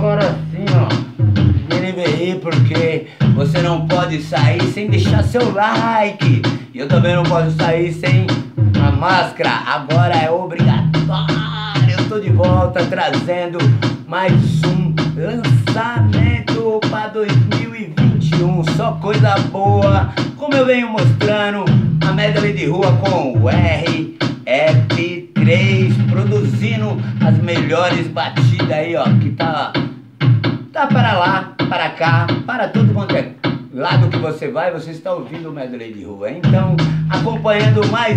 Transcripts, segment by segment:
agora sim, ó. NBI, porque você não pode sair sem deixar seu like. E eu também não posso sair sem a máscara. Agora é obrigatório. Eu tô de volta trazendo mais um lançamento para 2021. Só coisa boa. Como eu venho mostrando, a medley de rua com o RF3, produzindo as melhores batidas aí, ó, que tá para lá, para cá, para tudo quanto é lado que você vai, você está ouvindo o medley de rua. Então, acompanhando mais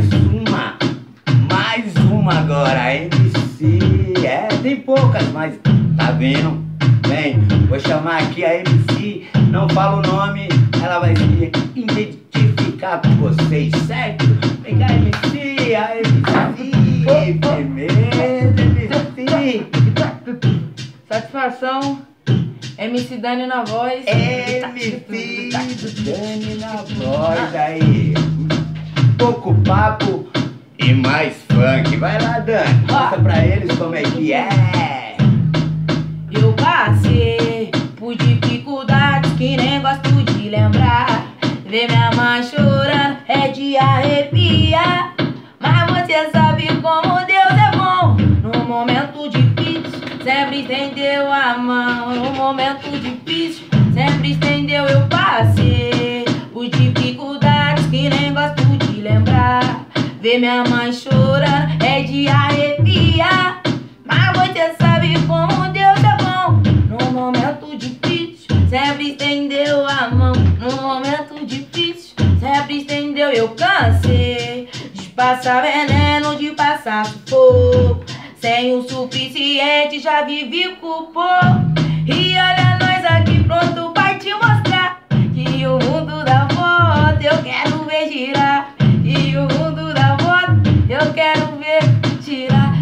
uma agora, MC, tem poucas, mas tá vendo? Bem, vou chamar aqui a MC, não falo o nome, ela vai se identificar com vocês, certo? Vem cá, MC, a MC, firmeza, MC. Satisfação, MC Dani na voz. MC Dani na voz aí. Pouco papo e mais funk. Vai lá, Dani, mostra pra eles como é que é. Eu passei por dificuldades que nem gosto de lembrar. Ver minha mãe chorando é de arrepiar. Mas você sabe como Deus é bom. No momento difícil sempre estendeu a mão. No momento difícil sempre estendeu. Eu passei por dificuldades que nem gosto de lembrar. Ver minha mãe chorando é de arrepiar. Mas você sabe como Deus é bom. No momento difícil sempre estendeu a mão. No momento difícil sempre estendeu. Eu cansei de passar veneno, de passar sufoco. Sem o suficiente já vivi com pouco. E olha nós aqui pronto pra te mostrar que o mundo dá volta, eu quero ver girar. E o mundo dá volta, eu quero ver girar.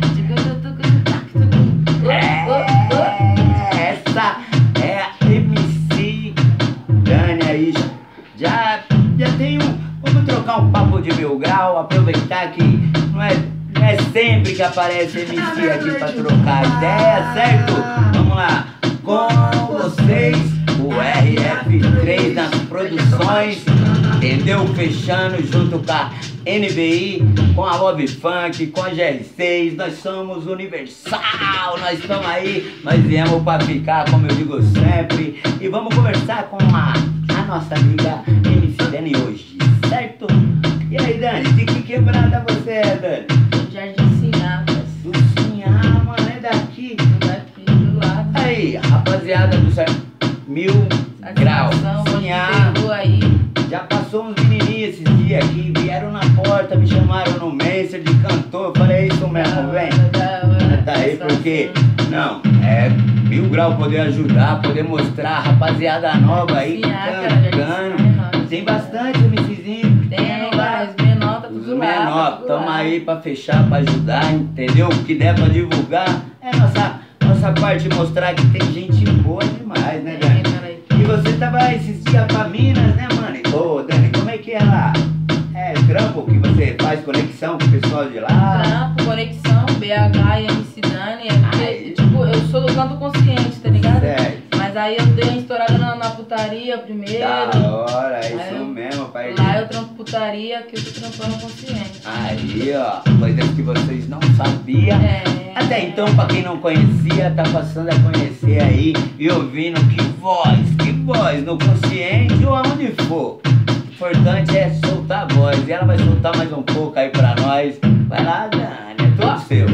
Essa é a MC Dani aí. Já tem vamos trocar um papo de 1000 grau, aproveitar que não é sempre que aparece MC aqui pra trocar ideia, certo? Vamos lá, com vocês, o RF3 nas produções, entendeu? Fechando junto com a NBI, com a Love Funk, com a GR6, nós somos universal, nós estamos aí, nós viemos pra ficar, como eu digo sempre, e vamos conversar com a nossa amiga MC Dani hoje, certo? E aí, Dani, de que quebrada você é, Dani? Jardim Sinhá, Do Sinhá, mano, é daqui. daqui do lado. Aí, rapaziada do 1000 graus, Sinhá. Aí. Já passou uns menininhos esses dias aqui, vieram na porta, me chamaram no Messenger de cantor, eu falei, é isso mesmo, vem. Tá aí porque, não, é 1000 graus poder ajudar, poder mostrar a rapaziada nova aí, cantando. Tem bastante MCzinho. Tem vários menor, tá tudo lá. Menor, tamo aí pra fechar, pra ajudar, entendeu? O que der pra divulgar é nossa parte, mostrar que tem gente boa demais, né, Dani? E você tava esses dias pra Minas, né, mano? Ô, Dani, como é que é lá? É trampo que você faz conexão com o pessoal de lá? Trampo, conexão, BH e MC Dani. Tipo, eu sou do canto consciente, tá ligado? Certo. Mas aí eu dei uma estourada na putaria primeiro. Da hora, é Aí isso mesmo, pai. Lá eu trampo putaria, que eu tô trampando consciente. Aí, ó, coisas que vocês não sabiam. Até então, pra quem não conhecia, tá passando a conhecer aí e ouvindo que voz no consciente ou aonde for. O importante é soltar a voz. E ela vai soltar mais um pouco aí pra nós. Vai lá, Dani, é tudo seu.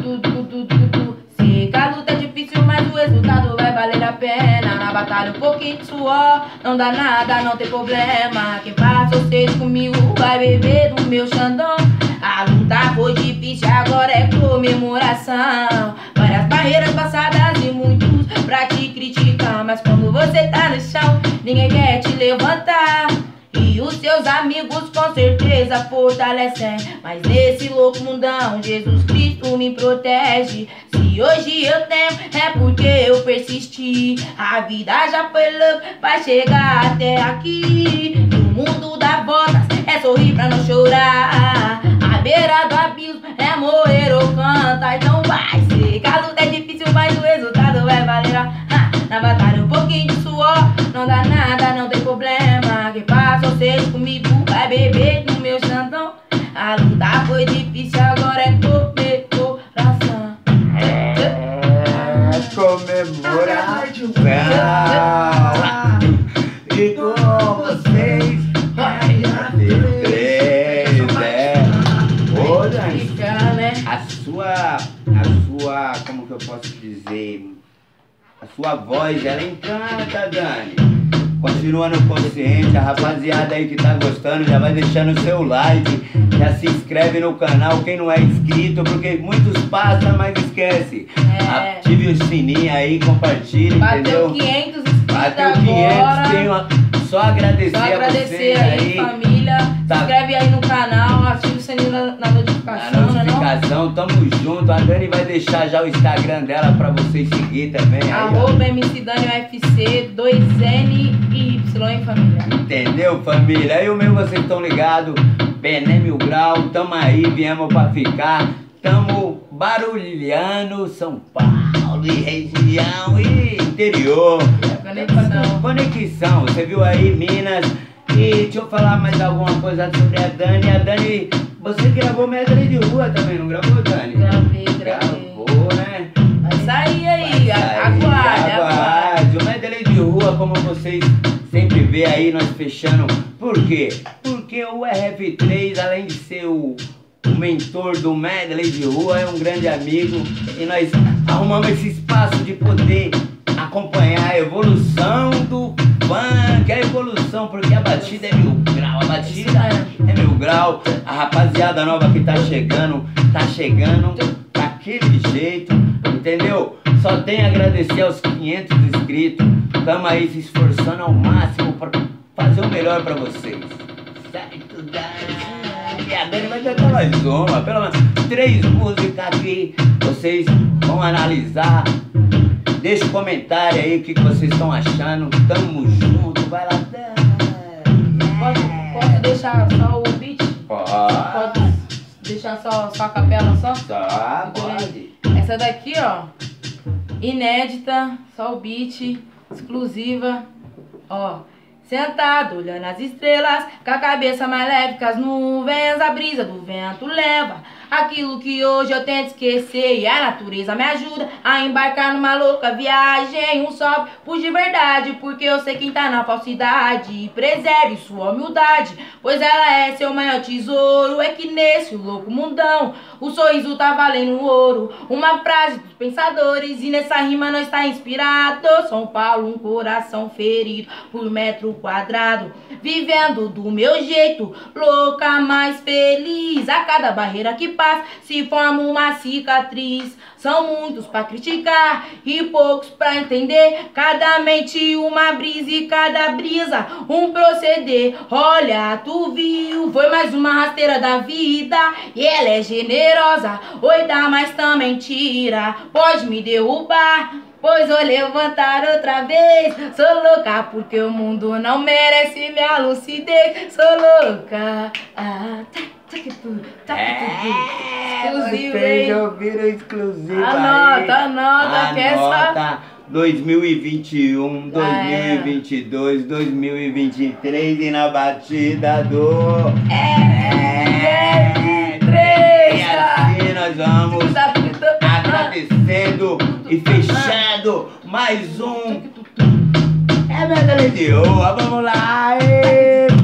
Se a luta é difícil, mas o resultado vai valer a pena. Na batalha um pouquinho de suor, não dá nada, não tem problema. Quem passa ou seja comigo vai beber do meu xandão. A luta foi difícil, agora é comemoração. Várias barreiras passadas e muitos pra te criticar. Mas quando você tá no chão, ninguém quer te levantar. E os seus amigos com certeza fortalecem. Mas nesse louco mundão, Jesus Cristo me protege. Se hoje eu tenho, é porque eu persisti. A vida já foi louca pra chegar até aqui. O mundo dá voltas, é sorrir pra não chorar. A beira do abismo é morrer ou cantar. Então vai ser que a luta é difícil, mas o resultado vai valer a Na batalha um pouquinho de suor, não dá nada, não tem problema. Quem passa ou seja comigo vai beber no meu xandão. A luta foi difícil, agora é comemoração. Comemoração. E com vocês, como que eu posso dizer? A sua voz, ela encanta, Dani. Continua no consciente, a rapaziada aí que tá gostando já vai deixando o seu like, já se inscreve no canal, quem não é inscrito, porque muitos passam, mas esquece. Ative o sininho aí, compartilhe, bateu entendeu? 500 inscritos. Bateu 500, tenho só agradecer a você aí, família. Se inscreve aí no canal, ativa o sininho na notificação. Tamo junto. A Dani vai deixar já o Instagram dela pra vocês seguir também. Arroba MC Dani UFC, 2N e Y, hein, família? Entendeu, família? E o meu, vocês estão ligados? Bené Mil Grau, tamo aí, viemos pra ficar. Tamo barulhando São Paulo e região e interior. Conexão, você viu aí Minas. E deixa eu falar mais alguma coisa sobre a Dani. A Dani, você gravou medley de rua também, não gravou, Dani? Gravei. Gravou, né? Vai sair aí, aguarde. O medley de rua, como vocês sempre vê aí, nós fechando. Por quê? Porque o RF3, além de ser o mentor do medley de rua, é um grande amigo. E nós arrumamos esse espaço de poder acompanhar a evolução do funk, a evolução, porque a batida é 1000 grau, a batida é 1000 grau. A rapaziada nova que tá chegando daquele jeito, entendeu? Só tem a agradecer aos 500 inscritos. Tamo aí se esforçando ao máximo pra fazer o melhor pra vocês. Certo, Dani? A Dani vai cantar mais uma, pelo menos 3 músicas aqui. Vocês vão analisar. Deixa um comentário aí o que vocês estão achando. Tamo junto, vai lá, Dani. Posso deixar só o beat? Pode. Deixar só a capela só? Tá, pode. Essa daqui, ó, inédita, só o beat, exclusiva, ó. Sentado, olhando as estrelas, com a cabeça mais leve que as nuvens, a brisa do vento leva aquilo que hoje eu tento esquecer. E a natureza me ajuda a embarcar numa louca viagem. Um salve por de verdade, porque eu sei quem tá na falsidade. Preserve sua humildade, pois ela é seu maior tesouro. É que nesse louco mundão o sorriso tá valendo ouro. Uma frase dos pensadores e nessa rima nós tá inspirado. São Paulo, um coração ferido por metro quadrado, vivendo do meu jeito, louca, mais feliz. A cada barreira que passa se forma uma cicatriz. São muitos pra criticar e poucos pra entender. Cada mente uma brisa e cada brisa um proceder. Olha, tu viu, foi mais uma rasteira da vida. E ela é generosa, oi dá, mas também tira. Pode me derrubar, pois vou levantar outra vez. Sou louca porque o mundo não merece minha lucidez. Sou louca. Exclusivo, vocês hein? ouviram exclusivo Anota, que essa... 2021, 2022, 2023 e na batida do... E assim nós vamos agradecendo e fechando mais um medley de rua. Vamos lá!